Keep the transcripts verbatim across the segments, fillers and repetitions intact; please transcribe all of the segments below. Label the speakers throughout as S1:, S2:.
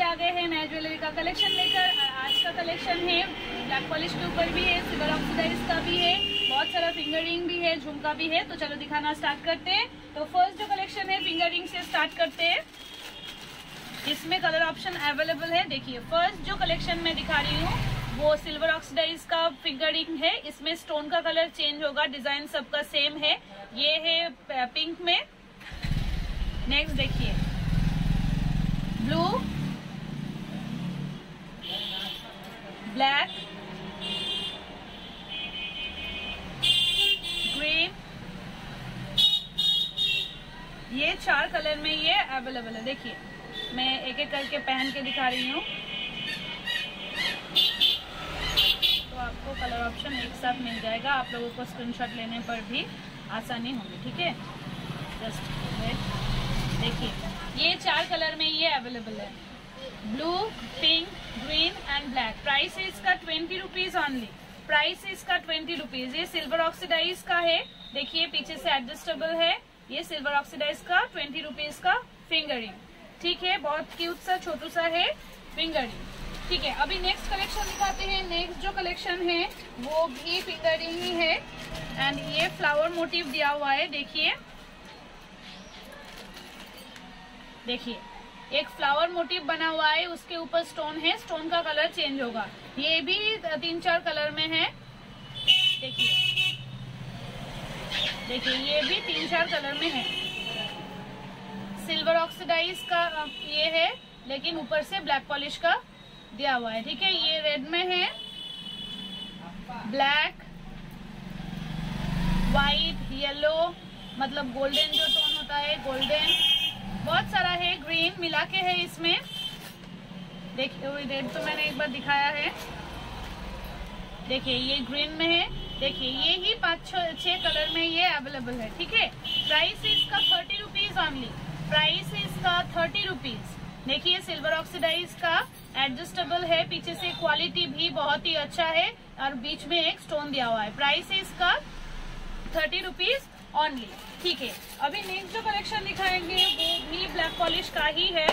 S1: आ गए हैं नया ज्वेलरी का कलेक्शन लेकर। आज का कलेक्शन है ब्लैक पॉलिश के ऊपर भी है, सिल्वर ऑक्सीडाइज का भी है, बहुत सारा फिंगर रिंग भी है, झुमका भी है। तो चलो दिखाना स्टार्ट करते हैं। तो फर्स्ट जो कलेक्शन है फिंगर रिंग से स्टार्ट करते हैं। इसमें कलर ऑप्शन अवेलेबल है। देखिए फर्स्ट जो कलेक्शन मैं दिखा रही हूँ वो सिल्वर ऑक्सीडाइज का फिंगर रिंग है। इसमें स्टोन का कलर चेंज होगा, डिजाइन सबका सेम है। ये है पिंक में। नेक्स्ट देखिए ब्लू, ब्लैक, ग्रीन, ये चार कलर में ये अवेलेबल है। देखिए मैं एक एक करके पहन के दिखा रही हूँ तो आपको कलर ऑप्शन एक साथ मिल जाएगा। आप लोगों को स्क्रीनशॉट लेने पर भी आसानी होगी। ठीक है, जस्ट वेट। देखिए ये चार कलर में ये अवेलेबल है, blue, pink, green and black. Price है इसका ट्वेंटी रुपीज ऑनली। प्राइस है इसका ट्वेंटी रुपीज। ये सिल्वर ऑक्सीडाइज का है। देखिए पीछे से एडजस्टेबल है। ये सिल्वर ऑक्सीडाइज का ट्वेंटी रुपीज का फिंगर रिंग। ठीक है, बहुत क्यूट सा छोटू सा है फिंगर रिंग। ठीक है, अभी नेक्स्ट कलेक्शन दिखाते हैं। नेक्स्ट जो कलेक्शन है वो भी फिंगर रिंग ही है एंड ये फ्लावर मोटिव दिया हुआ है। देखिए देखिए एक फ्लावर मोटिव बना हुआ है, उसके ऊपर स्टोन है। स्टोन का कलर चेंज होगा। ये भी तीन चार कलर में है। देखिए देखिए ये भी तीन चार कलर में है। सिल्वर ऑक्सीडाइज का ये है लेकिन ऊपर से ब्लैक पॉलिश का दिया हुआ है। ठीक है, ये रेड में है, ब्लैक, वाइट, येलो, मतलब गोल्डन जो टोन होता है, गोल्डन, बहुत सारा है। ग्रीन मिला के है इसमें। देखिए रेड तो मैंने एक बार दिखाया है। देखिए ये ग्रीन में है। देखिए ये ही पाँच छह कलर में ये अवेलेबल है। ठीक है, प्राइस इसका थर्टी रुपीज ऑनली। प्राइस इसका थर्टी रुपीज। देखिए सिल्वर ऑक्सीडाइज का एडजस्टेबल है, पीछे से क्वालिटी भी बहुत ही अच्छा है और बीच में एक स्टोन दिया हुआ है। प्राइस इसका थर्टी रुपीज ऑनली। ठीक है, अभी नेक्स्ट जो कलेक्शन दिखाएंगे वो भी ब्लैक पॉलिश का ही है।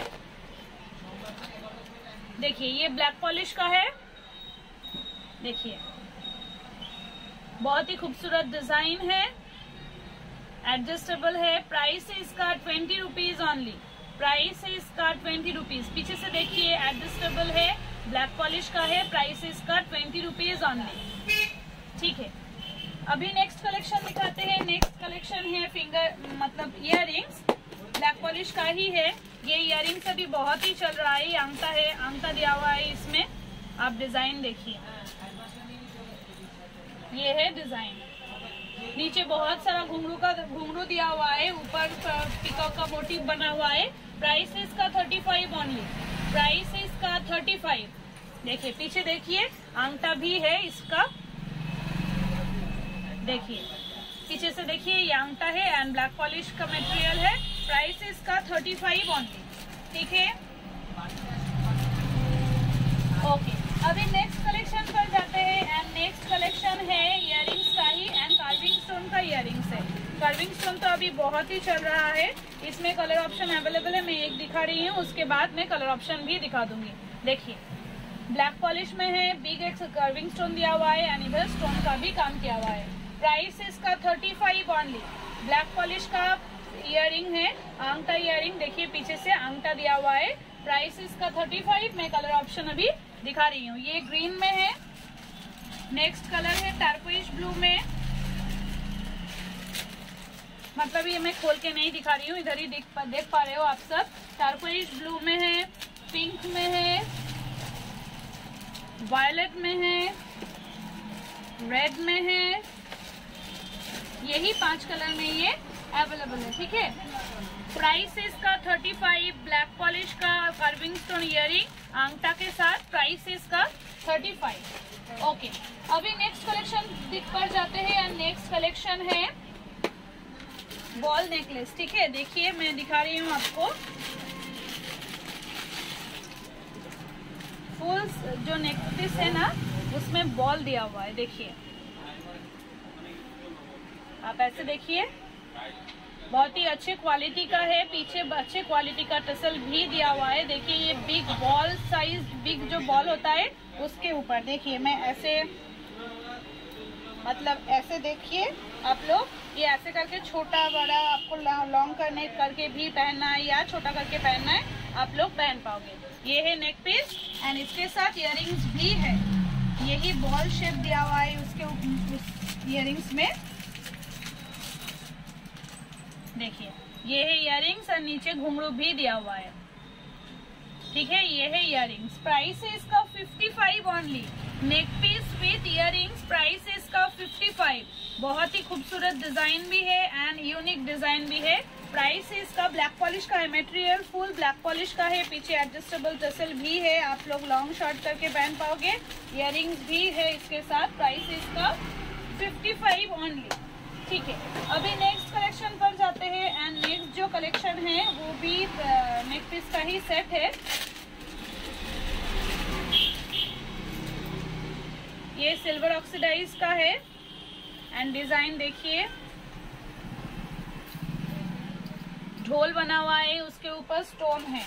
S1: देखिए ये ब्लैक पॉलिश का है। देखिए बहुत ही खूबसूरत डिजाइन है, एडजस्टेबल है। प्राइस है इसका ट्वेंटी रुपीज ऑनली। प्राइस है इसका ट्वेंटी रुपीज। पीछे से देखिए एडजस्टेबल है, ब्लैक पॉलिश का है। प्राइस है इसका ट्वेंटी रुपीज ऑनली। ठीक है, अभी नेक्स्ट कलेक्शन दिखाते हैं। नेक्स्ट कलेक्शन है फिंगर मतलब इयर रिंग्स, ब्लैक पॉलिश का ही है। ये इयर रिंग्स अभी बहुत ही चल रहा है। अंगता है, अंगता दिया हुआ है इसमें। आप डिजाइन देखिए, ये है डिजाइन। नीचे बहुत सारा घुंघरू का घुंघरू दिया हुआ है, ऊपर पिकॉक का मोटिव बना हुआ है। प्राइस है इसका थर्टी फाइव ऑनली। प्राइस है इसका थर्टी फाइव। देखिए पीछे देखिए अंगता भी है इसका। देखिए पीछे से देखिए ये अंगता है एंड ब्लैक पॉलिश का मटेरियल है। प्राइस इसका थर्टी फाइव ऑनली। ठीक है, ओके, अभी नेक्स्ट कलेक्शन पर जाते हैं एंड नेक्स्ट कलेक्शन है इयररिंग्स का ही एंड कार्विंग स्टोन का इयररिंग्स है। कार्विंग स्टोन तो अभी बहुत ही चल रहा है। इसमें कलर ऑप्शन अवेलेबल है। मैं एक दिखा रही हूँ, उसके बाद मैं कलर ऑप्शन भी दिखा दूंगी। देखिए ब्लैक पॉलिश में है, बिग एक्स कार्विंग स्टोन दिया हुआ है एंड इधर स्टोन का भी काम किया हुआ है। प्राइस इसका thirty five only. Black polish का इयररिंग है, अंगता इयररिंग। देखिए पीछे से अंगता दिया हुआ है। प्राइस इसका थर्टी फाइव। मैं कलर ऑप्शन अभी दिखा रही हूँ। ये ग्रीन में है। नेक्स्ट कलर है टर्कोइश ब्लू में, मतलब ये मैं खोल के नहीं दिखा रही हूँ, इधर ही देख पा, देख पा रहे हो आप सब। टर्कोइश ब्लू में है, पिंक में है, वायलेट में है, रेड में है। यही पांच कलर में ये अवेलेबल है। ठीक है, प्राइस इसका थर्टी फाइव। ब्लैक पॉलिश का कार्विंग स्टोन इयररिंग अंगता के साथ। प्राइस इसका थर्टी फाइव। ओके, अभी नेक्स्ट कलेक्शन पर जाते हैं एंड नेक्स्ट कलेक्शन है बॉल नेकलेस। ठीक है, देखिए मैं दिखा रही हूँ आपको। फुल जो नेकलेस है ना उसमें बॉल दिया हुआ है। देखिए आप ऐसे देखिए बहुत ही अच्छे क्वालिटी का है, पीछे अच्छे क्वालिटी का टसल भी दिया हुआ है। देखिए ये बिग बॉल साइज, बिग जो बॉल होता है उसके ऊपर देखिए मैं ऐसे, मतलब ऐसे देखिए आप लोग, ये ऐसे करके छोटा बड़ा आपको लॉन्ग करने करके भी पहनना है या छोटा करके पहनना है, आप लोग पहन पाओगे। ये है नेक पीस एंड इसके साथ इयररिंग्स भी है, यही बॉल शेप दिया हुआ है उसके इयररिंग्स में। देखिए ये है इयररिंग्स और नीचे घुंघरू भी दिया हुआ है, ठीक है। ये है इयररिंग्स, प्राइस है इसका fifty five only. Neck piece with earrings, price है इसका फिफ्टी फाइव। बहुत ही खूबसूरत डिजाइन भी है एंड यूनिक डिजाइन भी है। प्राइस है इसका, ब्लैक पॉलिश का है मटेरियल, फुल ब्लैक पॉलिश का है, पीछे एडजस्टेबल टसल भी है, आप लोग लॉन्ग शॉर्ट करके पहन पाओगे। इयररिंग्स भी है इसके साथ, प्राइस है इसका फिफ्टी फाइव ओनली, ठीक है। अभी नेक्स्ट कलेक्शन पर जाते हैं एंड नेक्स्ट जो कलेक्शन है वो भी नेक पीस का ही सेट है। ये सिल्वर ऑक्सीडाइज का है एंड डिजाइन देखिए, ढोल बना हुआ है, उसके ऊपर स्टोन है।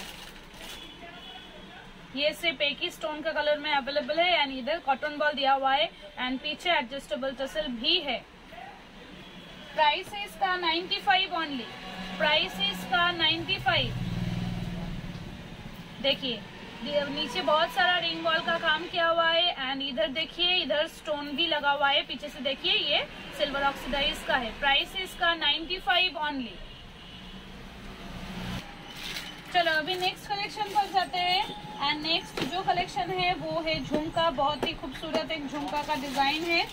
S1: ये सिर्फ एक ही स्टोन का कलर में अवेलेबल है एंड इधर कॉटन बॉल दिया हुआ है एंड पीछे एडजस्टेबल टसल भी है। प्राइस है इसका नाइन्टी फाइव ओनली, प्राइस है इसका नाइन्टी फाइव। देखिए नीचे बहुत सारा रिंग बॉल का काम किया हुआ है एंड इधर देखिए इधर स्टोन भी लगा हुआ है, पीछे से देखिए ये सिल्वर ऑक्सीडाइज का है। प्राइस है इसका नाइन्टी फाइव ओनली। चलो अभी नेक्स्ट कलेक्शन पर जाते हैं एंड नेक्स्ट जो कलेक्शन है वो है झुमका। बहुत ही खूबसूरत एक झुमका का डिजाइन है,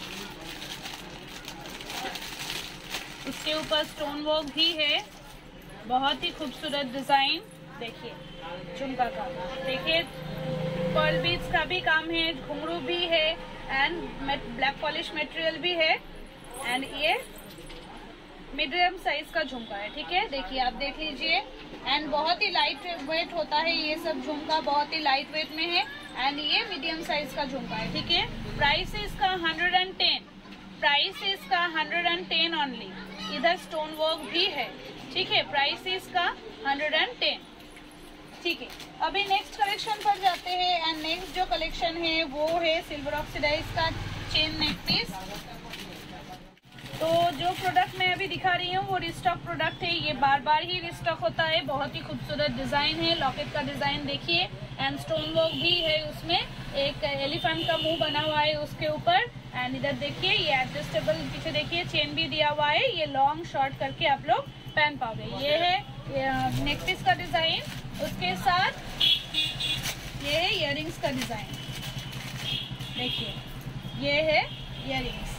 S1: उसके ऊपर स्टोन वर्क भी है, बहुत ही खूबसूरत डिजाइन। देखिए झुमका का, देखिए पर्ल बीड्स का भी काम है, घुंघरू भी है एंड ब्लैक पॉलिश मटेरियल भी है एंड ये मीडियम साइज का झुमका है, ठीक है। देखिए आप देख लीजिए एंड बहुत ही लाइट वेट होता है ये सब झुमका, बहुत ही लाइट वेट में है एंड ये मीडियम साइज का झुमका है, ठीक है। प्राइस है इसका हंड्रेड एंड टेन, प्राइस है इसका हंड्रेड एंड टेन ओनली। इधर स्टोन वर्क भी है, ठीक है। प्राइस है इसका हंड्रेड एंड टेन, ठीक है। अभी नेक्स्ट कलेक्शन पर जाते हैं एंड नेक्स्ट जो कलेक्शन है वो है सिल्वर ऑक्सीडाइज का चेन नेक पीस। तो जो प्रोडक्ट मैं अभी दिखा रही हूँ वो रिस्टॉक प्रोडक्ट है, ये बार बार ही रिस्टॉक होता है। बहुत ही खूबसूरत डिजाइन है, लॉकेट का डिजाइन देखिए एंड स्टोन वर्क भी है, उसमें एक एलिफेंट का मुंह बना हुआ है उसके ऊपर एंड इधर देखिए ये एडजस्टेबल, पीछे देखिए चेन भी दिया हुआ है। ये लॉन्ग शॉर्ट करके आप लोग पहन पाओगे। ये है नेक पीस का डिजाइन, उसके साथ ये है इयररिंग्स का डिजाइन। देखिए ये है इयररिंग्स,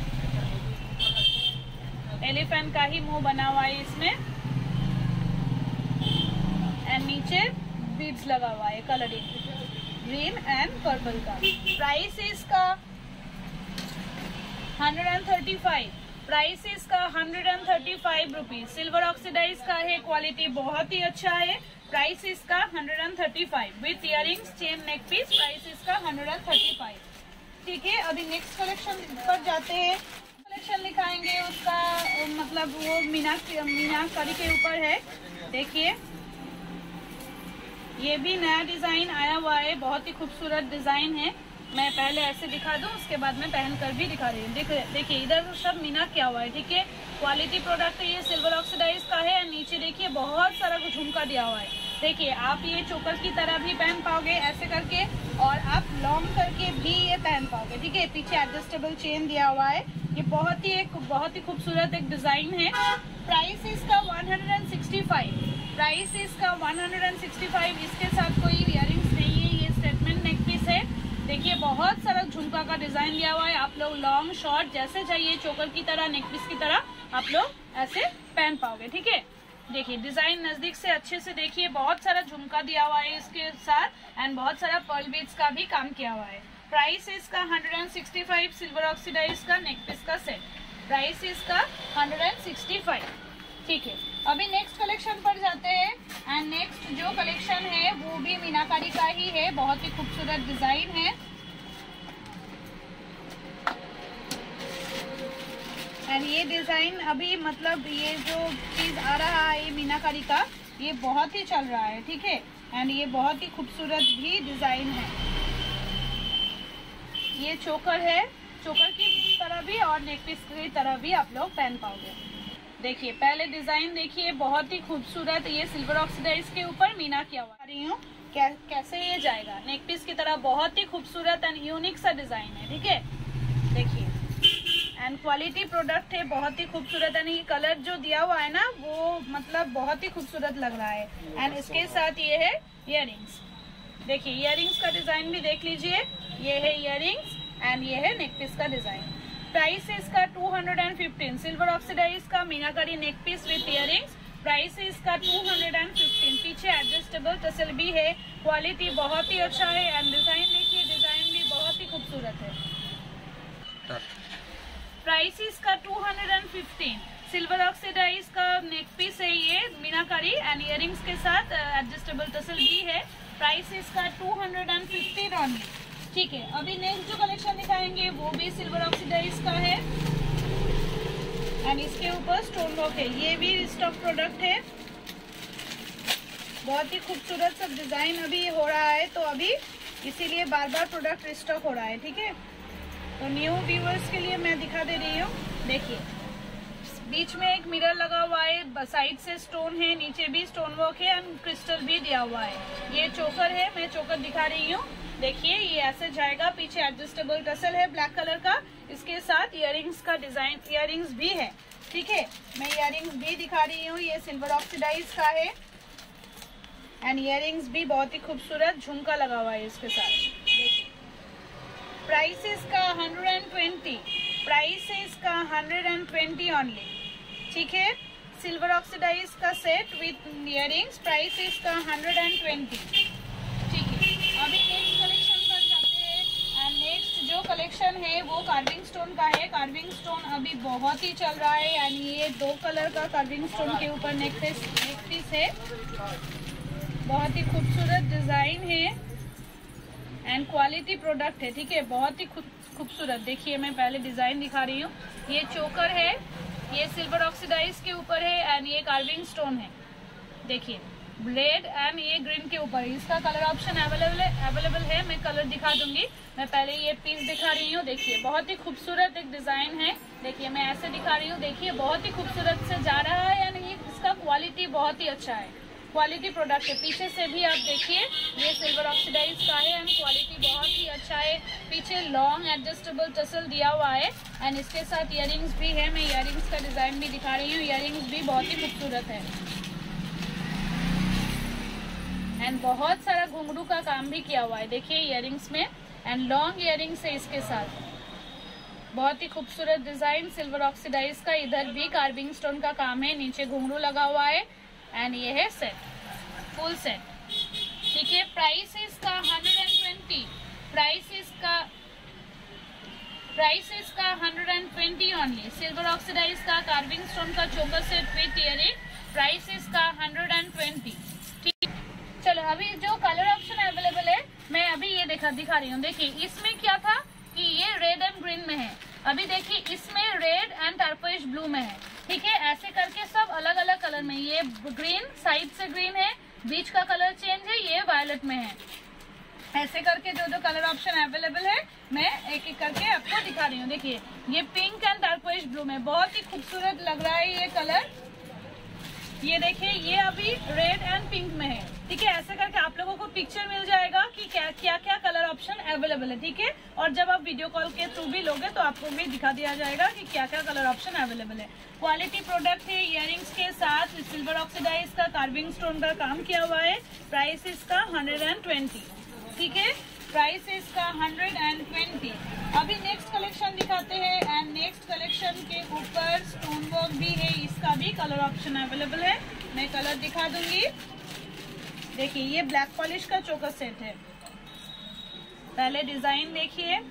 S1: एलिफेंट का ही मुंह बना हुआ है इसमें एंड नीचे बीड्स लगा हुआ है कलरिंग ग्रीन एंड पर्पल का। प्राइस है इसका hundred and thirty five, price है इसका hundred and thirty five rupees. Silver oxidise का है, क्वालिटी बहुत ही अच्छा है। प्राइस इसका hundred and thirty five with earrings chain neck piece, price इसका हंड्रेड एंड थर्टी फाइव, ठीक है। अभी नेक्स्ट कलेक्शन पर जाते हैं। कलेक्शन दिखाएंगे उसका मतलब वो मीना मीनाकारी के ऊपर है। देखिए ये भी नया डिजाइन आया हुआ है, बहुत ही खूबसूरत डिजाइन है। मैं पहले ऐसे दिखा दूं, उसके बाद में पहन कर भी दिखा रही हूँ। देखिए इधर सब मीना किया हुआ है, ठीक है। क्वालिटी प्रोडक्ट है, ये सिल्वर ऑक्सीडाइज का है। नीचे देखिए बहुत सारा झुमका दिया हुआ है। देखिए आप ये चोकर की तरह भी पहन पाओगे ऐसे करके, और आप लॉन्ग करके भी ये पहन पाओगे, ठीक है। पीछे एडजस्टेबल चेन दिया हुआ है। ये बहुत ही एक बहुत ही खूबसूरत एक डिजाइन है। प्राइस इसका one hundred and sixty five, price इसका one hundred and sixty five. इसके साथ कोई इयररिंग्स नहीं है, ये स्टेटमेंट नेक पीस है। देखिए बहुत सारा झुमका का डिजाइन दिया हुआ है। आप लोग लॉन्ग शॉर्ट जैसे चाहिए चोकर की तरह, नेक पीस की तरह आप लोग ऐसे पहन पाओगे, ठीक है। देखिए डिजाइन नजदीक से अच्छे से देखिए, बहुत सारा झुमका दिया हुआ है इसके साथ एंड बहुत सारा पर्ल बीड्स का भी काम किया हुआ है। प्राइस इसका hundred and sixty five, silver oxidise का नेक पीस का सेट। प्राइस इसका हंड्रेड एंड सिक्सटी फाइव, ठीक है। अभी नेक्स्ट कलेक्शन पर जाते हैं एंड नेक्स्ट जो कलेक्शन है वो भी मीनाकारी का ही है। बहुत ही खूबसूरत डिजाइन है एंड ये डिजाइन अभी मतलब ये जो चीज आ रहा है ये मीनाकारी का, ये बहुत ही चल रहा है, ठीक है। एंड ये बहुत ही खूबसूरत भी डिजाइन है। ये चोकर है, चोकर की तरह भी और नेक पीस की तरह भी आप लोग पहन पाओगे। देखिए पहले डिजाइन देखिए, बहुत ही खूबसूरत, ये सिल्वर ऑक्सीडाइज के ऊपर मीना किया हुआ रही हूँ। कै, कैसे ये जाएगा नेक पीस की तरह, बहुत ही खूबसूरत एंड यूनिक सा डिजाइन है, ठीक है। देखिए एंड क्वालिटी प्रोडक्ट है, बहुत ही खूबसूरत। एंड ये कलर जो दिया हुआ है ना वो मतलब बहुत ही खूबसूरत लग रहा है। एंड इसके साथ ये है इयररिंग्स। देखिए इयररिंग्स का डिजाइन भी देख लीजिए, ये है इयररिंग्स एंड ये है नेक पीस का डिजाइन। प्राइस है इसका two hundred fifteen, silver oxidise का meenakari neck piece with earrings. Price है इसका टू हंड्रेड फिफ्टीन। पीछे एडजस्टेबल टसल भी है, क्वालिटी बहुत ही अच्छा है। एंड डिजाइन देखिए, डिजाइन भी बहुत ही खूबसूरत है। प्राइस इसका two hundred fifteen, silver oxidise का नेक पीस है ये मीनाकारी एंड इयररिंग्स के साथ एडजस्टेबल टसल भी है। प्राइस इसका टू हंड्रेड फिफ्टीन ओनली, ठीक है। अभी नेक्स्ट जो कलेक्शन दिखाएंगे वो भी सिल्वर ऑक्सीडाइज का है एंड इसके ऊपर स्टोन वर्क है। ये भी स्टॉक प्रोडक्ट है, बहुत ही खूबसूरत सब डिजाइन अभी हो रहा है, तो अभी इसीलिए बार बार प्रोडक्ट स्टॉक हो रहा है, ठीक है। तो न्यू व्यूअर्स के लिए मैं दिखा दे रही हूँ। देखिए बीच में एक मिरर लगा हुआ है, साइड से स्टोन है, नीचे भी स्टोन वर्क है एंड क्रिस्टल भी दिया हुआ है। ये चोकर है, मैं चोकर दिखा रही हूँ। देखिए ये ऐसे जाएगा, पीछे एडजस्टेबल टसल है ब्लैक कलर का, इसके साथ इयररिंग्स का डिजाइन, इयररिंग्स भी है, ठीक है। मैं इयररिंग्स भी दिखा रही हूँ, ये सिल्वर ऑक्सीडाइज का है एंड इयररिंग्स भी बहुत ही खूबसूरत झुमका लगा हुआ है इसके साथ। देखिए प्राइस इसका हंड्रेड ट्वेंटी, प्राइस है इसका हंड्रेड ट्वेंटी ओनली, ठीक है। सिल्वर ऑक्सीडाइज का सेट विथ इयररिंग्स, प्राइस इसका हंड्रेड ट्वेंटी, ठीक है। अभी नेक्स्ट कलेक्शन पर जाते हैं एंड नेक्स्ट जो कलेक्शन है वो कार्विंग स्टोन का है। कार्विंग स्टोन अभी बहुत ही चल रहा है एंड ये दो कलर का कार्विंग स्टोन के ऊपर नेक पीस नेक पीस है, बहुत ही खूबसूरत डिजाइन है एंड क्वालिटी प्रोडक्ट है, ठीक है। बहुत ही खूबसूरत। देखिए मैं पहले डिजाइन दिखा रही हूँ, ये चोकर है, ये सिल्वर ऑक्सीडाइज के ऊपर है एंड ये कार्विंग स्टोन है। देखिए रेड एंड ये ग्रीन के ऊपर, इसका कलर ऑप्शन अवेलेबल है अवेलेबल है मैं कलर दिखा दूंगी। मैं पहले ये पीस दिखा रही हूँ। देखिए बहुत ही खूबसूरत एक डिजाइन है। देखिए मैं ऐसे दिखा रही हूँ, देखिए बहुत ही खूबसूरत से जा रहा है एंड ये इसका क्वालिटी बहुत ही अच्छा है, क्वालिटी प्रोडक्ट है। पीछे से भी आप देखिए, ये सिल्वर ऑक्सीडाइज का है एंड क्वालिटी बहुत ही अच्छा है। पीछे लॉन्ग एडजस्टेबल टसल दिया हुआ है एंड इसके साथ इयररिंग्स भी है। मैं इयररिंग्स का डिजाइन भी दिखा रही हूँ, इयररिंग्स भी बहुत ही खूबसूरत है एंड बहुत सारा घुंघरू का काम भी किया हुआ है। देखिए इयररिंग्स में एंड लॉन्ग इयररिंग्स है इसके साथ, बहुत ही खूबसूरत डिजाइन सिल्वर ऑक्सीडाइज का। इधर भी कार्विंग स्टोन का काम है, नीचे घुंघरू लगा हुआ है एंड ये है सेट, फुल सेट, ठीक है। प्राइस इसका हंड्रेड ट्वेंटी, प्राइस इसका प्राइस इसका hundred twenty only. Silver oxidise का कार्विंग स्टोन का choker set with earring, price इसका हंड्रेड ट्वेंटी, ठीक। चलो अभी जो कलर ऑप्शन अवेलेबल है मैं अभी ये देखा दिखा रही हूँ। देखिए इसमें क्या था कि ये रेड एंड ग्रीन में है, अभी देखिए इसमें रेड एंड टर्कोइश ब्लू में है, ठीक है। ऐसे करके सब अलग अलग कलर में, ये ग्रीन साइड से ग्रीन है, बीच का कलर चेंज है, ये वायलेट में है। ऐसे करके जो जो कलर ऑप्शन अवेलेबल है मैं एक एक करके आपको दिखा रही हूँ। देखिए ये पिंक एंड टर्कोइश ब्लू में बहुत ही खूबसूरत लग रहा है ये कलर। ये देखिए ये अभी रेड एंड पिंक में है, ठीक है। ऐसे करके आप लोगों को पिक्चर मिल जाएगा कि क्या क्या क्या कलर ऑप्शन अवेलेबल है, ठीक है। और जब आप वीडियो कॉल के थ्रू भी लोगे तो आपको भी दिखा दिया जाएगा कि क्या क्या कलर ऑप्शन अवेलेबल है। क्वालिटी प्रोडक्ट है, इयररिंग्स के साथ सिल्वर ऑक्सीडाइज का कार्विंग स्टोन का काम किया हुआ है। प्राइस इसका हंड्रेड एंड ट्वेंटी, ठीक है। प्राइस इसका हंड्रेड एंड ट्वेंटी। अभी नेक्स्ट कलेक्शन दिखाते हैं एंड नेक्स्ट कलेक्शन के ऊपर स्टोन वर्क भी है, इसका भी कलर ऑप्शन अवेलेबल है, मैं कलर दिखा दूंगी। देखिए ये ब्लैक पॉलिश का चोकर सेट है, पहले डिजाइन देखिए।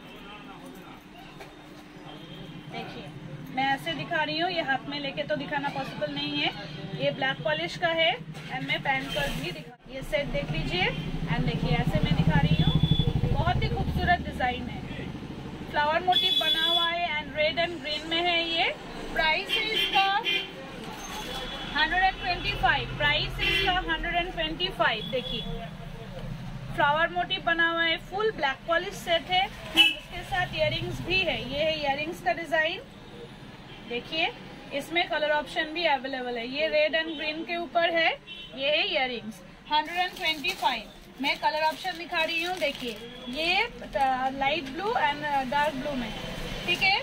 S1: देखिए मैं ऐसे दिखा रही हूँ, ये हाथ में लेके तो दिखाना पॉसिबल नहीं है, ये ब्लैक पॉलिश का है एंड मैं पहन कर भी दिखा। ये सेट देख लीजिए एंड देखिए ऐसे मैं दिखा रही हूँ, बहुत ही खूबसूरत डिजाइन है, फ्लावर मोटिव बना हुआ है एंड रेड एंड ग्रीन में है ये। प्राइस है इसका हंड्रेड ट्वेंटी फाइव, प्राइस है इसका हंड्रेड ट्वेंटी फाइव। देखिए फ्लावर मोटिव बना हुआ है, फुल ब्लैक पॉलिश सेट है, उसके साथ इयररिंग्स भी है। ये है इयररिंग्स का डिजाइन। देखिए इसमें कलर ऑप्शन भी अवेलेबल है। ये रेड एंड ग्रीन के ऊपर है। ये है इयररिंग्स हंड्रेड ट्वेंटी फाइव। मैं कलर ऑप्शन दिखा रही हूँ। देखिए ये light blue and dark blue में, ठीक है।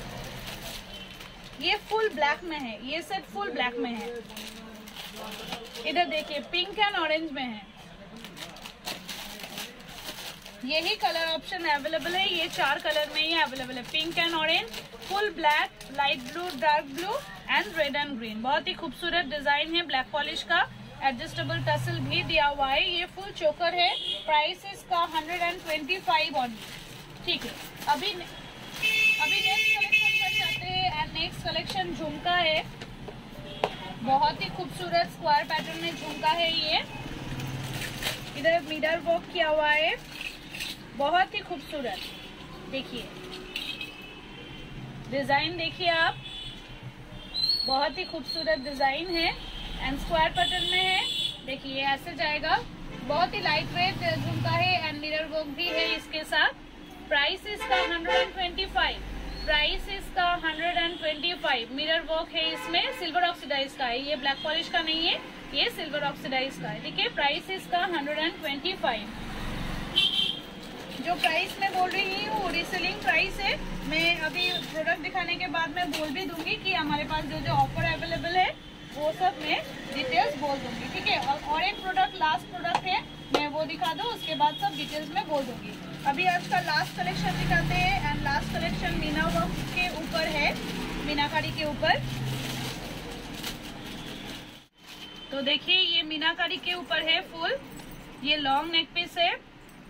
S1: ये फुल ब्लैक में है, ये सेट फुल ब्लैक में है। इधर देखिए पिंक एंड ऑरेंज में है। यही कलर ऑप्शन अवेलेबल है। ये चार कलर में ही अवेलेबल है, pink and orange, full black, light blue, dark blue and red and green. बहुत ही खूबसूरत डिजाइन है ब्लैक पॉलिश का। एडजस्टेबल टसल भी दिया हुआ है। ये फुल चोकर है। प्राइस इसका हंड्रेड ट्वेंटी फाइव ऑनली, ठीक है। अभी अभी नेक्स्ट कलेक्शन पर जाते हैं एंड नेक्स्ट कलेक्शन झुमका है। बहुत ही खूबसूरत स्क्वायर पैटर्न में झुमका है। ये इधर मिरर वर्क किया हुआ है, बहुत ही खूबसूरत। देखिए डिजाइन देखिए आप, बहुत ही खूबसूरत डिजाइन है एंड स्क्वायर पैटर्न में है। देखिए ऐसे जाएगा। बहुत ही लाइट वेट झुमका है एंड मिरर वर्क भी है इसके साथ। प्राइस इसका हंड्रेड ट्वेंटी फाइव, प्राइस इसका hundred twenty five. Mirror work है इसमें, सिल्वर ऑक्सीडाइज का है। ये ब्लैक पॉलिश का नहीं है, ये सिल्वर ऑक्सीडाइज का है, ठीक है। प्राइस इसका हंड्रेड ट्वेंटी फाइव। जो प्राइस मैं बोल रही हूँ वो रीसेलिंग प्राइस है। मैं अभी प्रोडक्ट दिखाने के बाद मैं बोल भी दूंगी कि हमारे पास जो जो ऑफर अवेलेबल है वो सब मैं डिटेल्स बोल दूंगी, ठीक है। और, और एक प्रोडक्ट लास्ट प्रोडक्ट है, मैं वो दिखा दूँ, उसके बाद सब डिटेल्स में बोल दूंगी। अभी आज का लास्ट कलेक्शन दिखाते हैं and last collection meena work के ऊपर है, मीनाकारी के ऊपर। तो देखिए ये मीनाकारी के ऊपर है फुल। ये लॉन्ग नेक पीस है।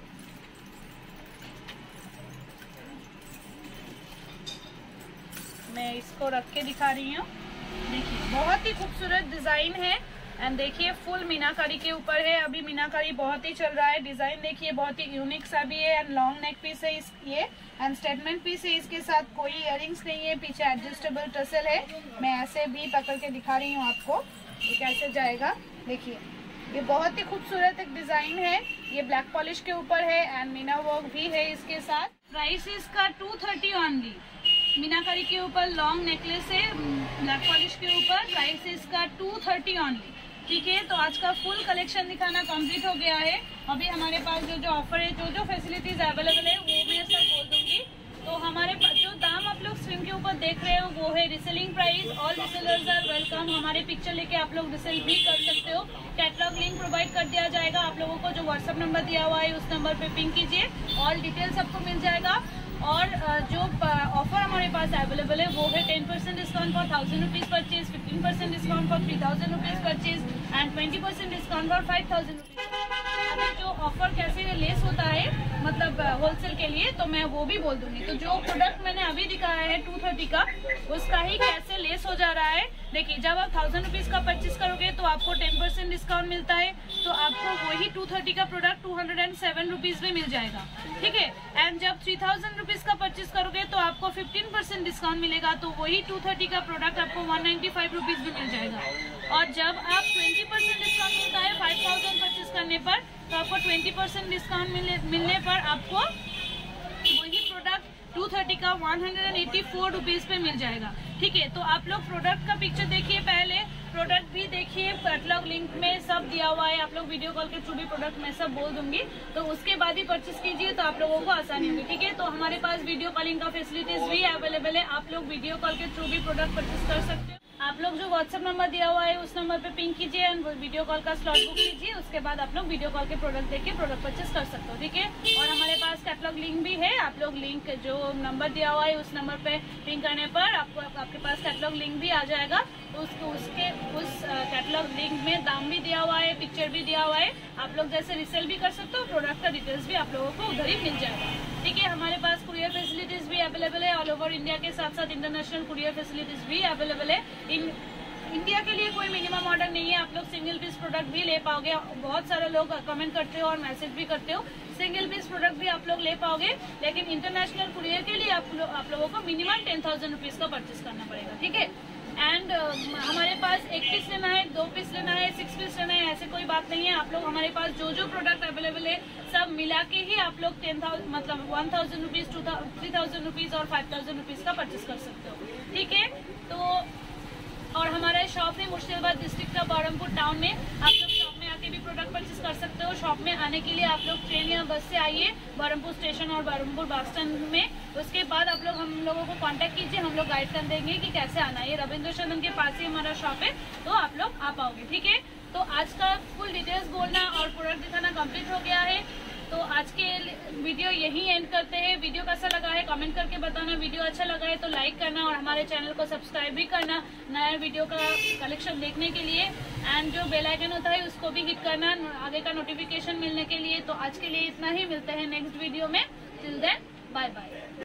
S1: मैं इसको रख के दिखा रही हूँ। देखिए बहुत ही खूबसूरत डिजाइन है एंड देखिए फुल मीनाकारी के ऊपर है। अभी मीनाकारी बहुत ही चल रहा है। डिजाइन देखिए बहुत ही यूनिक सा भी है एंड लॉन्ग नेक पीस है इस ये एंड स्टेटमेंट पीस है। इसके साथ कोई इयररिंग्स नहीं है, पीछे एडजस्टेबल टसल है। मैं ऐसे भी पकड़ के दिखा रही हूँ आपको ये कैसे जाएगा। देखिए ये बहुत ही खूबसूरत एक डिजाइन है। ये ब्लैक पॉलिश के ऊपर है एंड मीना वर्क भी है इसके साथ। प्राइस इसका टू थर्टी ओनली। मीनाकारी के ऊपर लॉन्ग नेकलेस है ब्लैक पॉलिश के ऊपर। प्राइस इसका टू थर्टी ओनली, ठीक है। तो आज का फुल कलेक्शन दिखाना कंप्लीट हो गया है। अभी हमारे पास जो जो ऑफर है, जो जो फैसिलिटीज अवेलेबल है वो मैं सब बोल दूंगी। तो हमारे पास जो दाम आप लोग स्क्रीन के ऊपर देख रहे हो वो है reselling price. All resellers are welcome. हमारे पिक्चर लेके आप लोग रिसेल भी कर सकते हो। कैटलॉग लिंक प्रोवाइड कर दिया जाएगा आप लोगों को। जो व्हाट्सएप नंबर दिया हुआ है उस नंबर पे पिंग कीजिए, ऑल डिटेल्स आपको मिल जाएगा। और जो ऑफर हमारे पास अवेलेबल है वो है ten percent discount for thousand rupees purchase, fifteen percent discount for three thousand rupees purchase and twenty percent discount for five thousand rupees. अभी जो ऑफर कैसे लेस होता है मतलब होलसेल के लिए, तो मैं वो भी बोल दूंगी। तो जो प्रोडक्ट मैंने अभी दिखाया है टू थर्टी का, उसका ही कैसे लेस हो जा रहा है। देखिए जब आप थाउजेंड रुपीज का परचेज करोगे तो आपको टेन परसेंट डिस्काउंट मिलता है, तो आपको वही टू थर्टी का product two hundred and seven rupees में मिल जाएगा, ठीक है। एंड जब थ्री थाउजेंड रुपीज का परचेज करोगे तो आपको फिफ्टीन परसेंट डिस्काउंट मिलेगा, तो वही टू थर्टी का प्रोडक्ट आपको वन नाइन्टी फाइव रुपीज में मिल जाएगा। और जब आप ट्वेंटी परसेंट डिस्काउंट मिलता है फाइव थाउजेंड परचेज करने पर, तो आपको ट्वेंटी परसेंट डिस्काउंट मिलने पर आपको वही प्रोडक्ट टू थर्टी का one hundred eighty four rupees पे मिल जाएगा, ठीक है। तो आप लोग प्रोडक्ट का पिक्चर देखिए, पहले प्रोडक्ट भी देखिए, कैटलॉग लिंक में सब दिया हुआ है। आप लोग वीडियो कॉल के थ्रू भी प्रोडक्ट मैं सब बोल दूंगी, तो उसके बाद ही परचेज कीजिए तो आप लोगों को आसानी होगी, ठीक है। तो हमारे पास वीडियो कॉलिंग का फैसिलिटीज भी अवेलेबल है। आप लोग वीडियो कॉल के थ्रू भी प्रोडक्ट परचेज कर सकते हो। आप लोग जो व्हाट्सएप नंबर दिया हुआ है उस नंबर पे पिंग कीजिए एंड वीडियो कॉल का स्लॉट बुक कीजिए। उसके बाद आप लोग वीडियो कॉल के प्रोडक्ट देख के प्रोडक्ट परचेज कर सकते हो, ठीक है। और हमारे पास कैटलॉग लिंक भी है। आप लोग लिंक जो नंबर दिया हुआ है उस नंबर पे पिंग करने पर आपको आपके पास कैटलॉग लिंक भी आ जाएगा। तो उसको उसके उस कैटलॉग लिंक में दाम भी दिया हुआ है, पिक्चर भी दिया हुआ है। आप लोग जैसे रिसेल भी कर सकते हो, प्रोडक्ट का डिटेल्स भी आप लोगों को उधर ही मिल जाएगा, ठीक है। हमारे पास कुरियर फैसिलिटीज भी अवेलेबल है ऑल ओवर इंडिया के साथ साथ इंटरनेशनल कुरियर फैसिलिटीज भी अवेलेबल है। इन इंडिया के लिए कोई मिनिमम ऑर्डर नहीं है, आप लोग सिंगल पीस प्रोडक्ट भी ले पाओगे। बहुत सारे लोग कमेंट करते हो और मैसेज भी करते हो, सिंगल पीस प्रोडक्ट भी आप लोग ले पाओगे, लेकिन इंटरनेशनल कुरियर के लिए आप, लो, आप लोगों को मिनिमम टेन थाउजेंड रुपीज का परचेस करना पड़ेगा, ठीक है। एंड uh, हमारे पास एक पीस लेना है, दो पीस लेना है, सिक्स पीस लेना है, ऐसे कोई बात नहीं है। आप लोग हमारे पास जो जो प्रोडक्ट अवेलेबल है सब मिला के ही आप लोग टेन थाउजेंड मतलब one thousand rupees, two three thousand rupees और फाइव थाउजेंड रुपीज का परचेस कर सकते हो, ठीक है। तो और हमारा शॉप है मुर्शिदाबाद डिस्ट्रिक्ट का बहरमपुर टाउन में। आप लोग शॉप में आके भी प्रोडक्ट परचेस कर सकते हो। शॉप में आने के लिए आप लोग ट्रेन या बस से आइए बहरमपुर स्टेशन और बहरमपुर बस स्टैंड में। उसके बाद आप लोग हम लोगों को कांटेक्ट कीजिए, हम लोग गाइड कर देंगे कि कैसे आना है। ये रविंद्र सदन के पास ही हमारा शॉप है, तो आप लोग आ पाओगे, ठीक है। तो आज का फुल डिटेल्स बोलना और प्रोडक्ट दिखाना कंप्लीट हो गया है। तो आज के वीडियो यही एंड करते हैं। वीडियो कैसा लगा है कमेंट करके बताना। वीडियो अच्छा लगा है तो लाइक करना और हमारे चैनल को सब्सक्राइब भी करना नया वीडियो का कलेक्शन देखने के लिए। एंड जो बेल आइकन होता है उसको भी हिट करना आगे का नोटिफिकेशन मिलने के लिए। तो आज के लिए इतना ही, मिलते हैं नेक्स्ट वीडियो में। Till then bye bye.